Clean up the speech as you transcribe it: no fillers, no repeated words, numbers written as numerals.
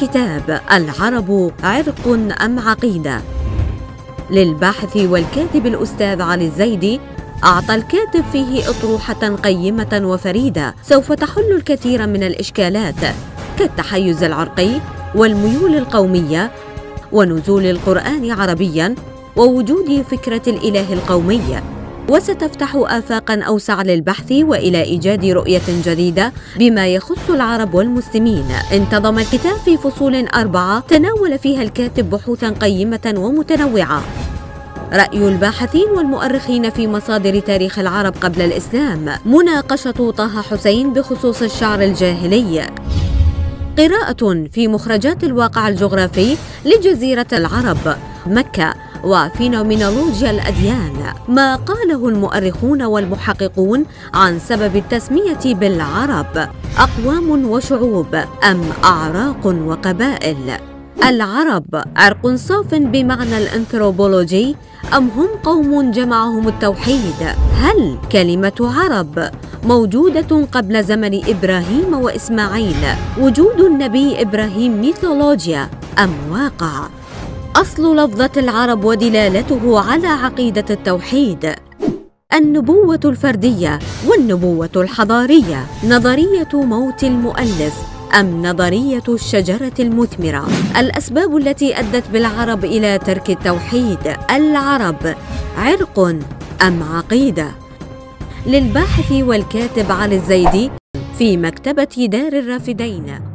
كتاب العرب عرق أم عقيدة للباحث والكاتب الأستاذ علي الزيدي، أعطى الكاتب فيه أطروحة قيمة وفريدة سوف تحل الكثير من الإشكالات كالتحيز العرقي والميول القومية ونزول القرآن عربياً ووجود فكرة الإله القومي، وستفتح آفاقاً أوسع للبحث وإلى إيجاد رؤية جديدة بما يخص العرب والمسلمين. انتظم الكتاب في فصول 4 تناول فيها الكاتب بحوثاً قيمة ومتنوعة. رأي الباحثين والمؤرخين في مصادر تاريخ العرب قبل الإسلام، مناقشة طه حسين بخصوص الشعر الجاهلي، قراءة في مخرجات الواقع الجغرافي لجزيرة العرب، مكة، وفينومينولوجيا الأديان، ما قاله المؤرخون والمحققون عن سبب التسمية بالعرب، أقوام وشعوب أم أعراق وقبائل؟ العرب عرق صاف بمعنى الأنثروبولوجي أم هم قوم جمعهم التوحيد؟ هل كلمة عرب موجودة قبل زمن إبراهيم وإسماعيل؟ وجود النبي إبراهيم ميثولوجيا أم واقع؟ أصل لفظة العرب ودلالته على عقيدة التوحيد، النبوة الفردية والنبوة الحضارية، نظرية موت المؤلف أم نظرية الشجرة المثمرة؟ الأسباب التي أدت بالعرب إلى ترك التوحيد، العرب عرق أم عقيدة؟ للباحث والكاتب علي الزيدي في مكتبة دار الرافدين.